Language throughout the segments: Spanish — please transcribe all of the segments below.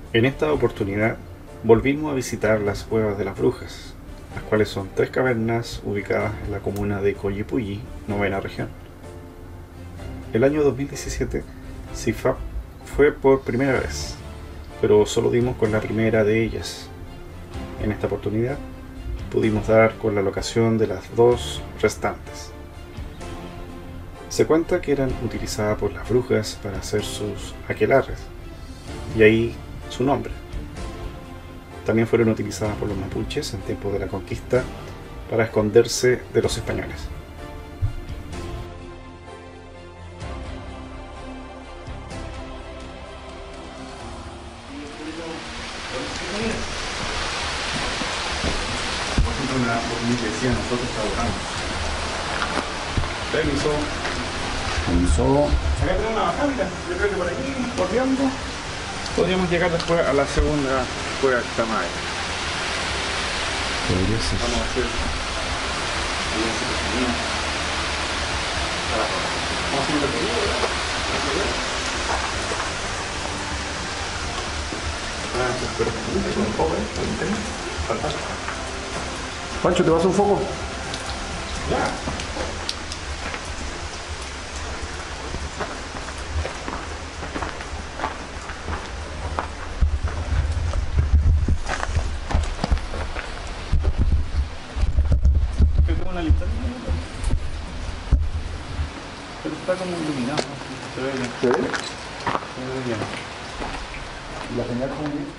En esta oportunidad volvimos a visitar las cuevas de las brujas, las cuales son 3 cavernas ubicadas en la comuna de Collipulli, novena región. El año 2017, CIFAP fue por primera vez, pero solo dimos con la primera de ellas. En esta oportunidad pudimos dar con la locación de las 2 restantes. Se cuenta que eran utilizadas por las brujas para hacer sus aquelarres, y ahí su nombre. También fueron utilizadas por los mapuches en tiempos de la conquista para esconderse de los españoles. Nosotros trabajamos. Permiso. Acá tenemos una bajada, mira. Yo creo que por aquí, bordeando, podríamos llegar después a la segunda cueva que está más allá. Podría ser. Vamos a hacer vamos a hacer un recorrido, ¿verdad? Pero un poco, fantástico. Pancho, ¿te vas un foco? Ya. Tengo una linterna, pero está como iluminado. Se ve bien. ¿Se ve? Se ve bien. La señal como bien.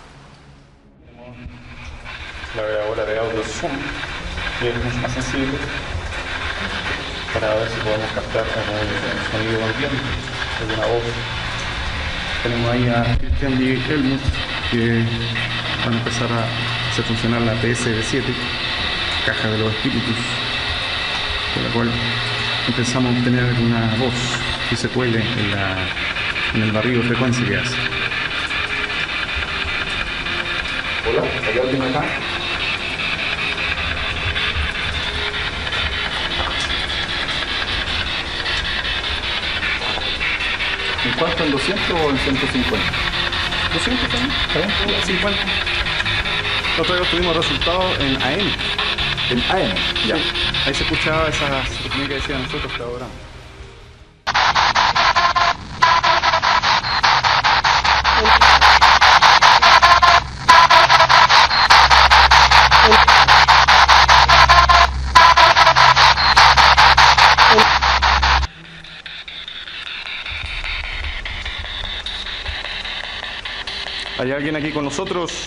La grabadora de audio Zoom, que es mucho más sensible, para ver si podemos captar algún sonido de ambiente, alguna voz. Tenemos ahí a Cristian y Helmut, que van a empezar a hacer funcionar la PSB7, caja de los espíritus, con la cual empezamos a obtener alguna voz que se cuele en el barrido de frecuencia que hace. Hola, ¿hay alguien acá? ¿En cuánto? ¿En 200 o en 150? 200 también, 50. Nosotros obtuvimos resultados en AM. En AM, ya. Ahí se escuchaba esa sintonía que decían nosotros que adoramos. ¿Hay alguien aquí con nosotros?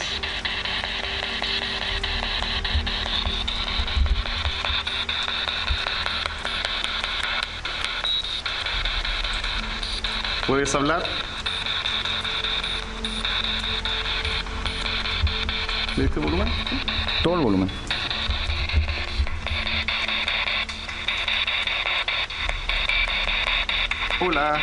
¿Puedes hablar? ¿Le diste volumen? Todo el volumen. Hola.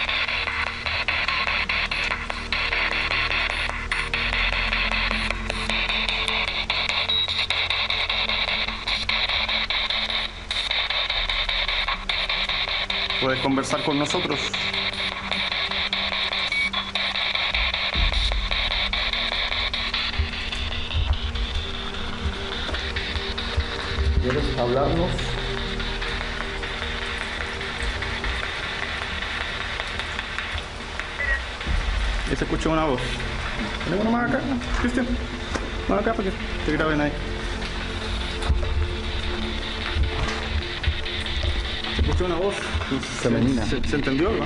¿Puedes conversar con nosotros? ¿Quieres hablarnos? Y se escucha una voz. Tenemos una más acá, Cristian. Más acá para que te graben ahí. Se escuchó una voz Femenina. ¿Se entendió, no?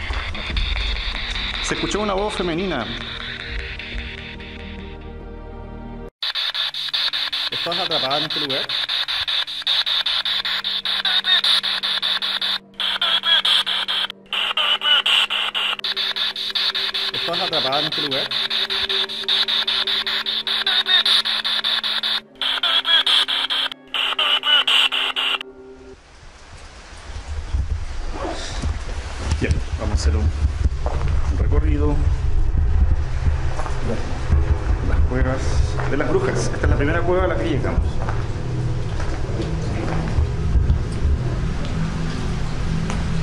Se escuchó una voz femenina. ¿Estás atrapada en este lugar? ¿Estás atrapada en este lugar? Bien, vamos a hacer un recorrido de las cuevas de las brujas. Esta es la primera cueva a la que llegamos.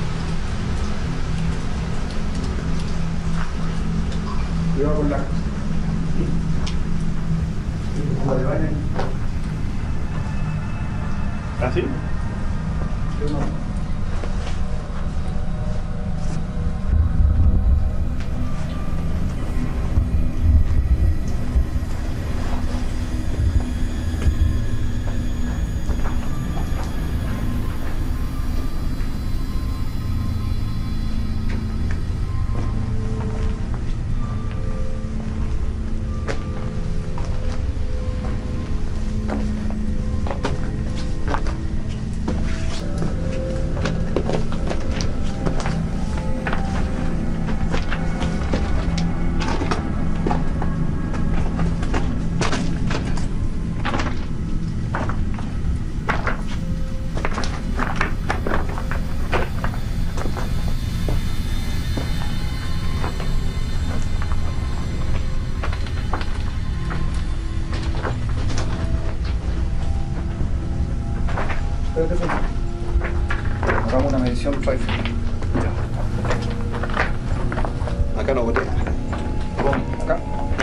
Cuidado con la ¿Así? Hagamos una medición trifle. Acá no boté. Acá.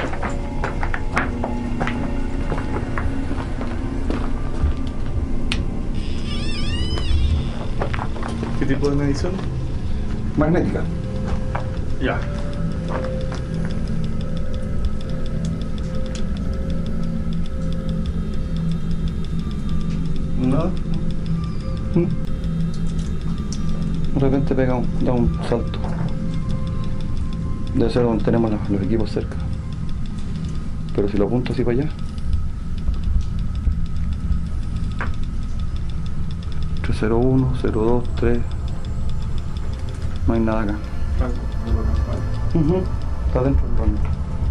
¿Qué tipo de medición? Magnética. Ya. Nada. De repente da un salto. Debe ser donde tenemos los equipos cerca. Pero si lo apunto así para allá. 301, 02, 3. No hay nada acá. Está dentro del rango.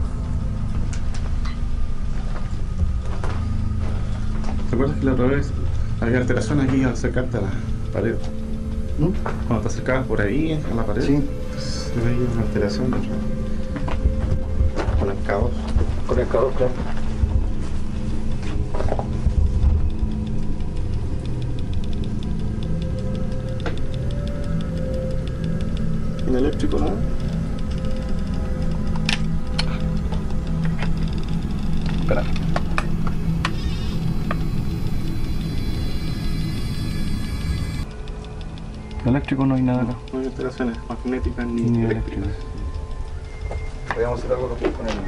¿Te acuerdas que la otra vez había alteración aquí al acercarte a la pared? Cuando te acercabas por ahí a la pared, Sí. se veía una alteración con el K2. Con el K2, claro. ¿En eléctrico nada? Espera. Eléctrico no hay nada acá. No hay alteraciones magnéticas ni Ni eléctricas. eléctricas. Podríamos hacer algo con el K2.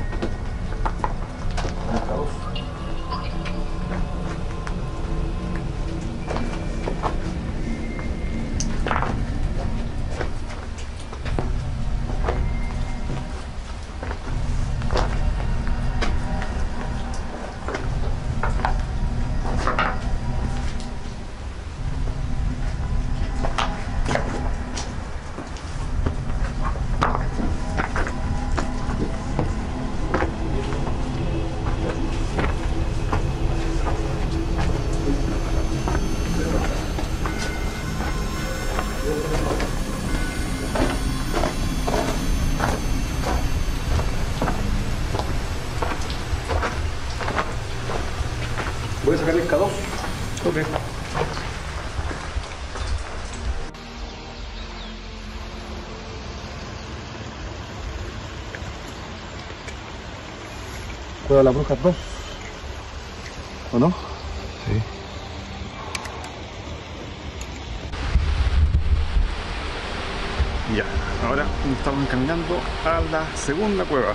Voy a sacar el K2. Ok. Cuidado la bruja 2. ¿O no? Sí. Ya, ahora estamos encaminando a la segunda cueva.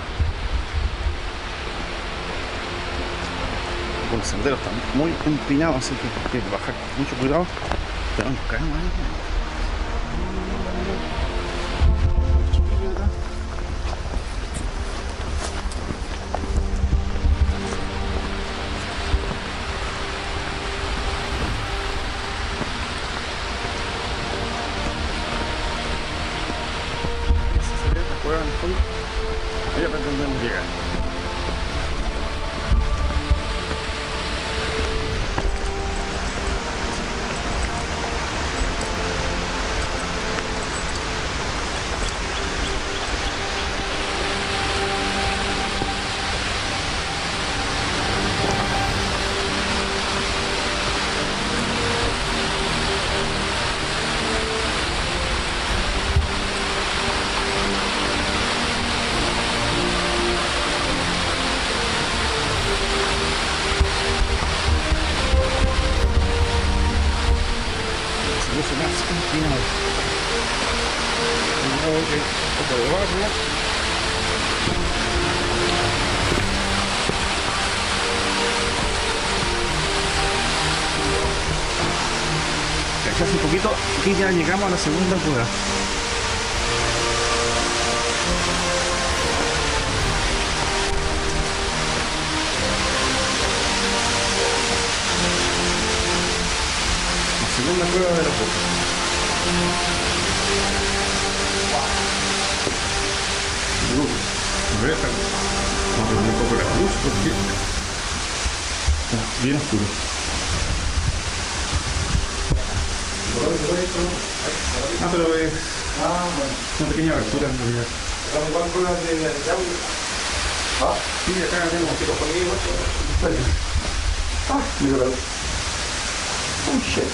Los senderos están muy empinados, así que hay que bajar con mucho cuidado. Pero nos caemos ahí. Esa sería la cueva en el fondo. Ahí pretendemos llegar. incluso más inclinado. Un poco de barro. Ya hace un poquito y ya llegamos a la segunda cueva. La segunda cueva de la bruja. A ver, vamos a poner un poco la luz porque está bien oscuro. Ah, pero es una pequeña abertura en realidad. ¿Cuál cueva de audio? Sí, acá tenemos que coger. Mira la luz. Oh shit.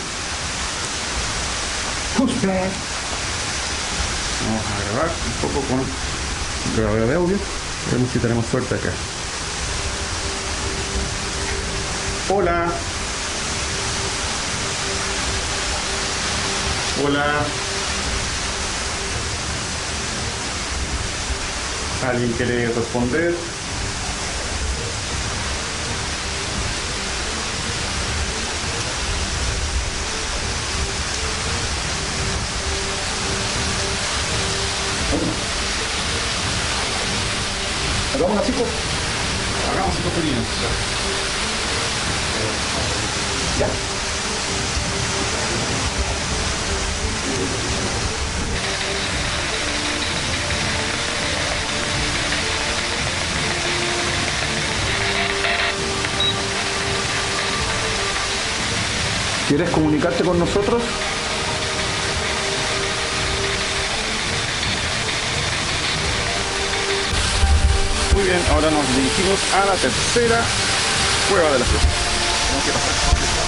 Who's back? Vamos a grabar un poco con grabadora de audio. Veremos si tenemos suerte acá. Hola. Hola. ¿Alguien quiere responder? Hagamos una chico. Hagamos un poquito. Ya. ¿Quieres comunicarte con nosotros? Muy bien, ahora nos dirigimos a la tercera cueva de la flor. Tenemos que pasar.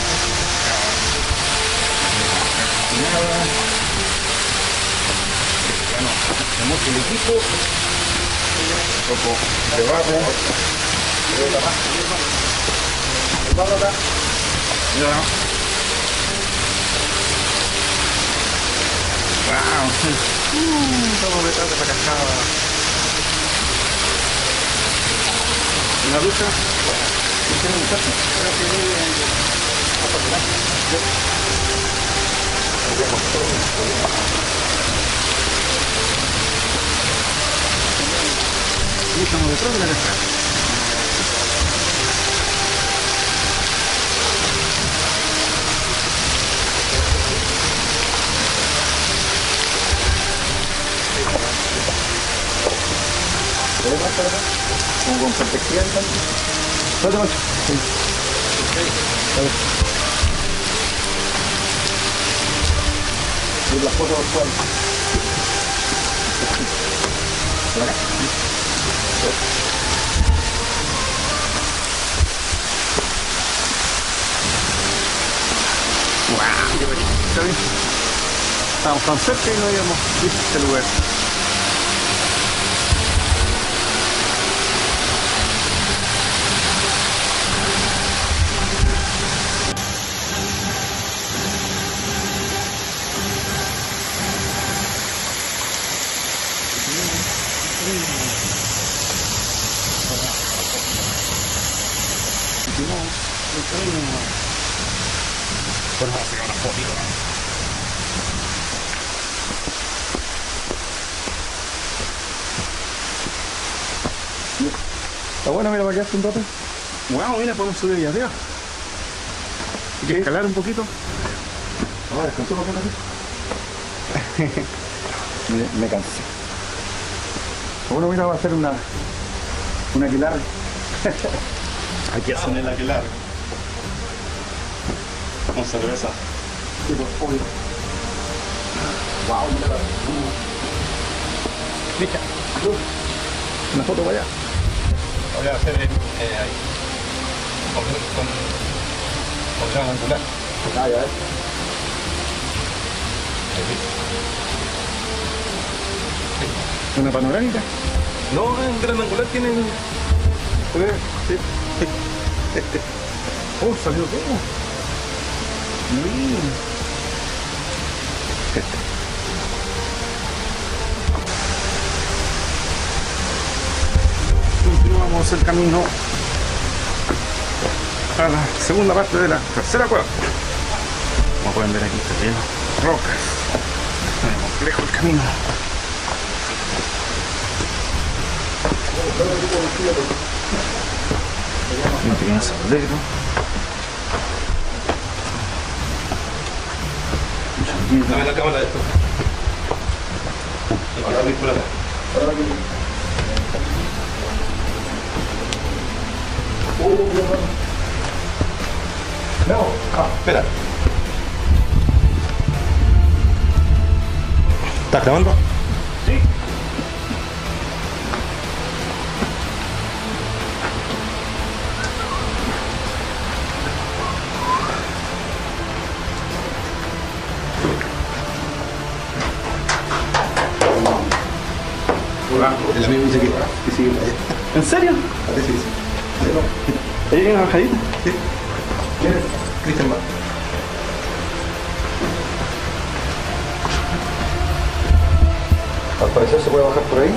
Bueno, tenemos el equipo, un poco de barro. El barro acá. Ya. Wow. Estamos detrás de la cascada. ¿Una ducha? ¿Tiene un chacho? Creo que estamos detrás de la cascada. Como con perspectiva entonces. Dale, macho. Sí. Dale. Y la foto actual. Por acá. ¡Wow! ¡Qué bonito! ¿Está bien? Estábamos tan cerca y no habíamos visto este lugar. Bueno, vamos a sacar una fotito. Está bueno, mira, para que hace un rato. Wow, mira, podemos subir allá arriba. Hay que escalar un poquito. Ahora descansó para aquí. Me cansé. Bueno, mira, va a hacer una aquelarre. Aquí hacen el aquelarre. Con cerveza. Sí, pues, obvio. Wow, mira. Mira, Una foto para allá. voy a hacer ahí. Con gran angular. Ah, ya ves. ¿Una panorámica? No, en gran angular tienen... Sí. Oh, salió todo. Continuamos el camino a la segunda parte de la tercera cueva. Como pueden ver, aquí está lleno de rocas. Está muy complejo el camino. Un pequeño sendero. Dame la cámara de esto. Ahora voy por acá. No, espera. ¿Estás grabando? Sí. El amigo dice que sigue para allá. ¿En serio? Parece que sí. ¿Ahí hay una bajadita? Sí. ¿Quién es? Cristian va. Al parecer se puede bajar por ahí.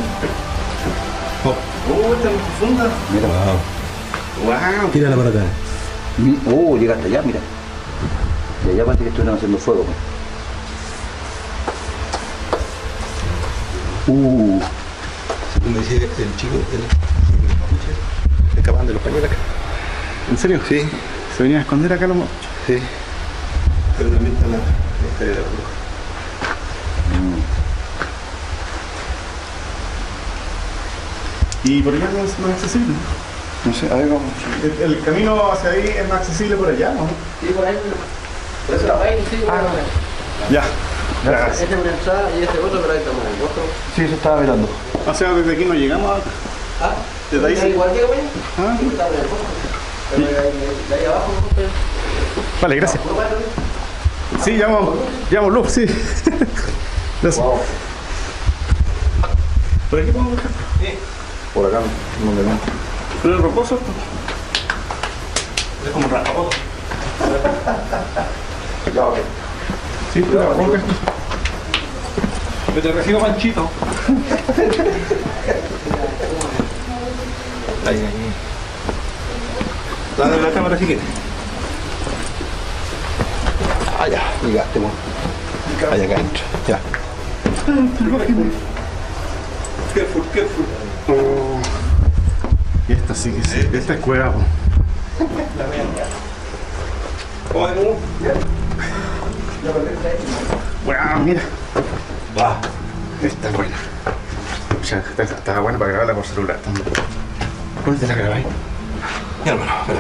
Está muy profunda. Mira. Wow. Tírala para acá. Llega hasta allá, mira. Y allá parece que estuvieron haciendo fuego. Según me dice el chico, el mapuche, escapaban de los pañuelos acá. ¿En serio? Sí, Se venía a esconder acá los mapuches. sí. Pero también está la historia de la bruja. Y por allá no es más accesible. No sé, a ver, vamos. El camino hacia ahí es más accesible por allá, ¿no? Sí, por ahí. Por eso la vaina, sí, por ahí. Ya. Este es una entrada y este otro, pero ahí estamos en el otro. Sí, eso estaba mirando. O sea, desde aquí no llegamos acá. Ah, Desde ahí sí. igual que güey. Ah. Sí, está en el otro. Pero de ahí abajo, pero. Vale, gracias. ¿Puro pato? Sí, llamo luz, sí. Gracias. Wow. ¿Por aquí podemos bajar? Por acá, donde no. ¿Pero es rocoso esto? Es como un rascapoto. Ya, ok. Sí, pero la roca. Yo te recibo Panchito. Ahí. Dale la cámara si quieres. Ah, ya, llegaste, bueno. Allá acá adentro. Ya. Careful. Oh. Y esta sí que sí. Esta es cueva, po. ¿Cómo es? Wow, mira. Va. Esta es buena. Ya, está buena para grabarla por celular también. ¿Cuál te la grabáis? Mi hermano, espérame.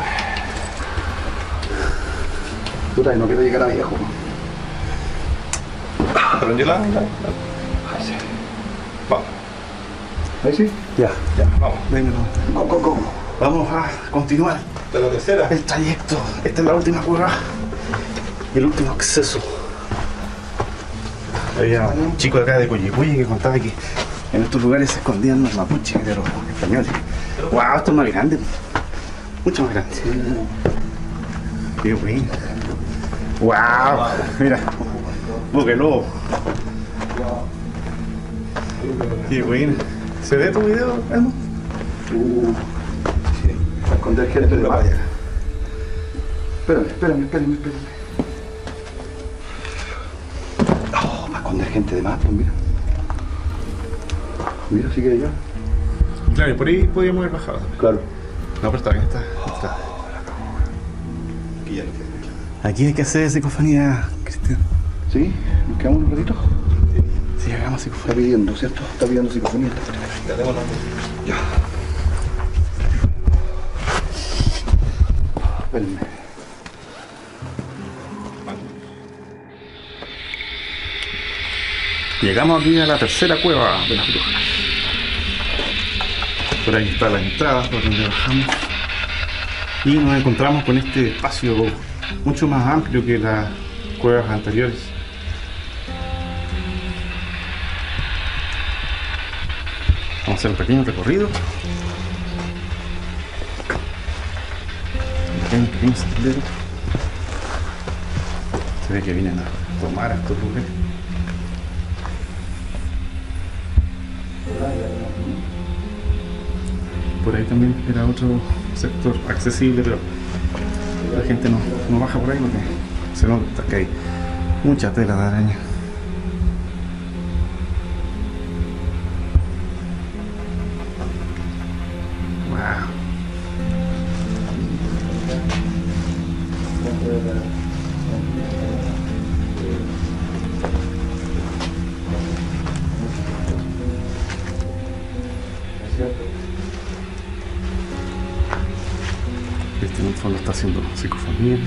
Puta, no quiero llegar a viejo. ¿Prendió la? Ahí sí. Vamos. Ahí sí. Ya. Ya, vamos. Venga, Go. vamos a continuar ¿De la tercera? el trayecto. Esta es la última cueva y el último acceso. Había un chico acá de Coyipuyi que contaba que en estos lugares se escondían los mapuches de los españoles. Wow, esto es más grande. Mucho más grande. Qué bueno. Wow, mira. Boque lobo. Qué bueno. ¿Se ve tu video, Elmo? Sí. Para esconder gente de más. Espérame. Oh, para esconder gente de más, pues mira. Mira, si quiere ya. Claro, y por ahí podíamos haber bajado. Claro. No, pero está bien, está. Aquí ya no tiene mucho. Aquí hay que hacer psicofonía, Cristian. ¿Sí? ¿Nos quedamos un ratito? Sí, hagamos Está psicofonía. pidiendo, ¿cierto? Está pidiendo psicofonía. Ya tengo la. Ya. Espérenme. Llegamos aquí a la tercera cueva de las brujas. Por ahí está la entrada por donde bajamos. Y nos encontramos con este espacio mucho más amplio que las cuevas anteriores. Vamos a hacer un pequeño recorrido. Un pequeño sendero. Se ve que vienen a tomar a estos lugares. por ahí también era otro sector accesible, pero la gente no baja por ahí porque se nota que hay mucha tela de araña. Wow. Este en el fondo está haciendo psicofonía.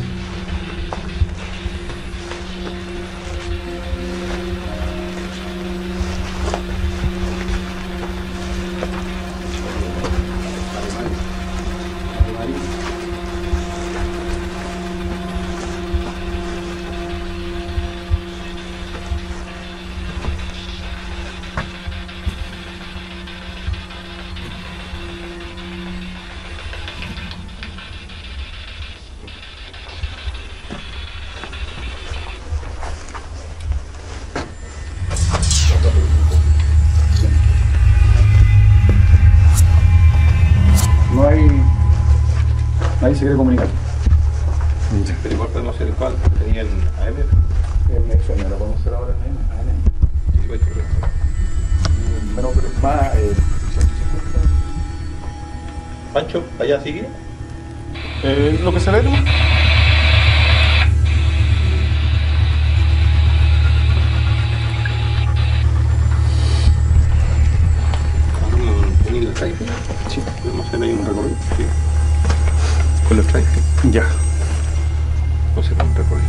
No hay... Nadie se quiere comunicar. Pero igual podemos hacer el cual tenía en AM. En FM, lo podemos hacer ahora en AM. Sí, pues, correcto. Bueno, pero más... Pancho, ¿allá sigue? Lo que se ve, ¿no? ¿Tenía el strike? Sí. ¿Podemos hacer ahí un recorrido? Sí. ¿Con el strike? Ya. O sea, un recorrido.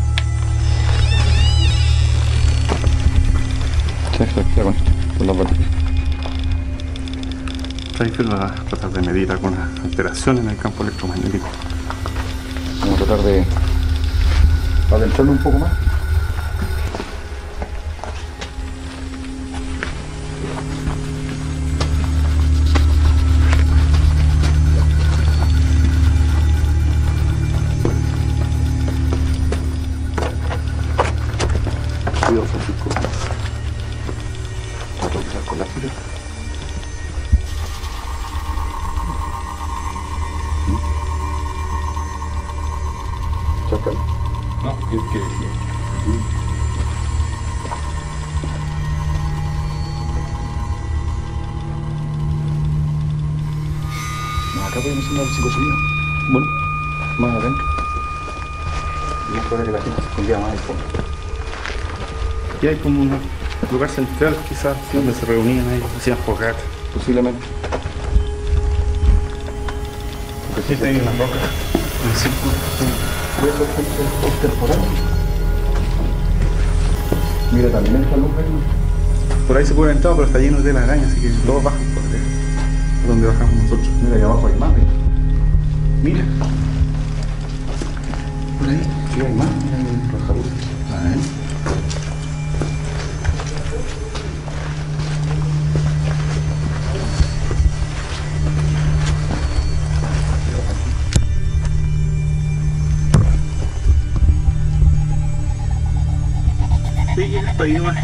Sí, ya con las baterías. Strike va a tratar de medir alguna alteración en el campo electromagnético. Vamos a tratar de adentrarlo un poco más. Cuidado, Francisco. Trato de usar con la fila. Chacal. No, ¿qué decía? No, acá podemos hacer una psicosonía. Bueno, Más adentro. Y es probable que la gente se escondía más al fondo. aquí hay como un lugar central quizás donde se reunían ellos, hacían fogatas. Posiblemente. Porque Este ahí en las rocas, en el círculo. puede ser gente temporal. Mira, también esta luz ahí. Por ahí se puede entrar, pero está lleno de tela de araña, así que todos bajan por acá. Por donde bajamos nosotros. Mira, ahí abajo hay más. Mira. Por ahí. Sí, hay más. Mira, hay los jaluces. A ver. Sí, hasta ahí nomás.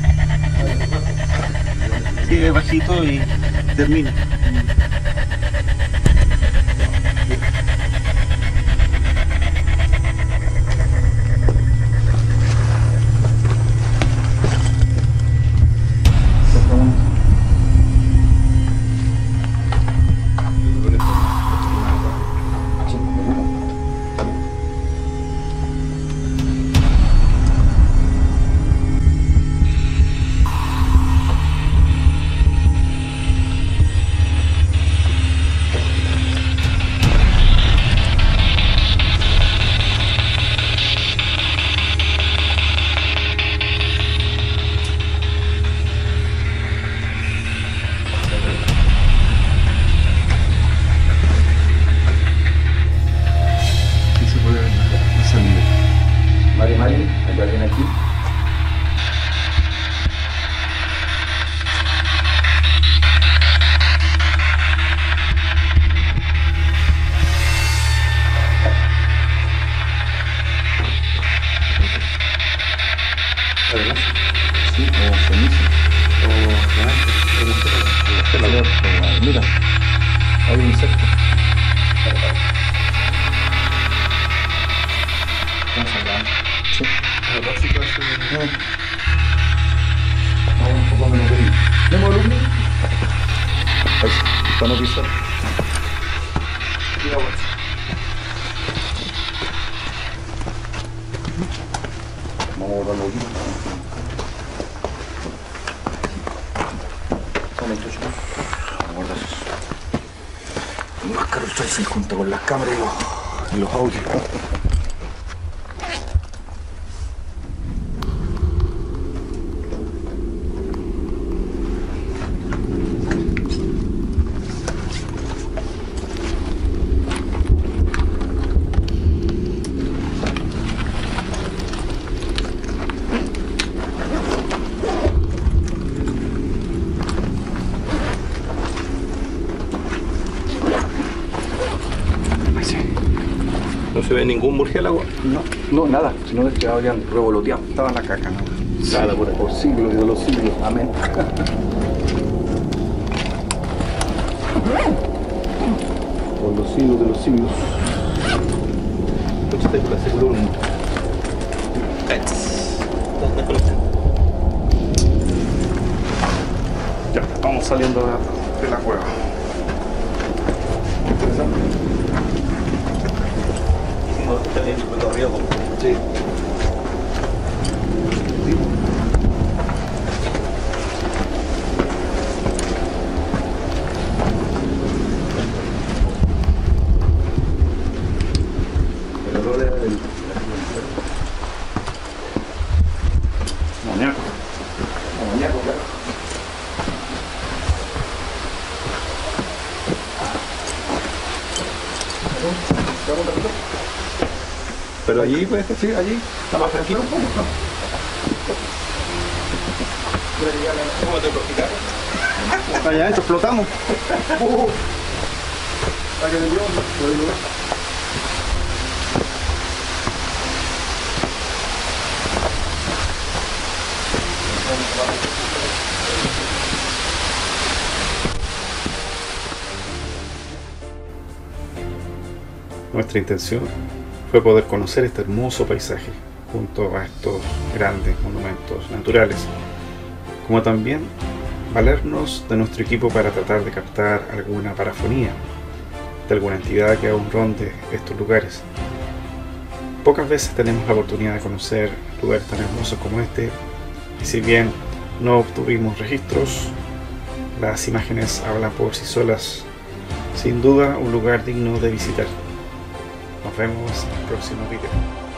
Sigue bajito y termina. Mari, acá viene aquí. Sí, o ceniza. O gigante. Mira. Hay un insecto. Vamos acá. Sí. Vamos un poco menos de ¿no volumen? Ahí sí, para no pisar. Vamos a botarlo aquí. Guarda eso. Más caro el tracing junto con las cámaras y los audios. No se ve ningún murciélago. No, nada, sino es que habían revoloteado. Estaba la caca, ¿no? Nada, por siglos y de los siglos. Amén. Por los siglos de los siglos. Escúchate por la seguro un... Ya, vamos saliendo de la cueva. Interesante. Está bien el recorrido. Sí. El olor era del... Moníaco. amoníaco, claro. ¿Vamos a rapidito? Pero allí pues Sí, allí. está más tranquilo. ¿Cómo te profitas? Allá adentro explotamos. Para que le dio, puede lugar. Nuestra intención fue poder conocer este hermoso paisaje junto a estos grandes monumentos naturales, como también valernos de nuestro equipo para tratar de captar alguna parafonía de alguna entidad que aún ronde estos lugares. Pocas veces tenemos la oportunidad de conocer lugares tan hermosos como este, y si bien no obtuvimos registros, las imágenes hablan por sí solas. Sin duda un lugar digno de visitar. Nos vemos en el próximo video.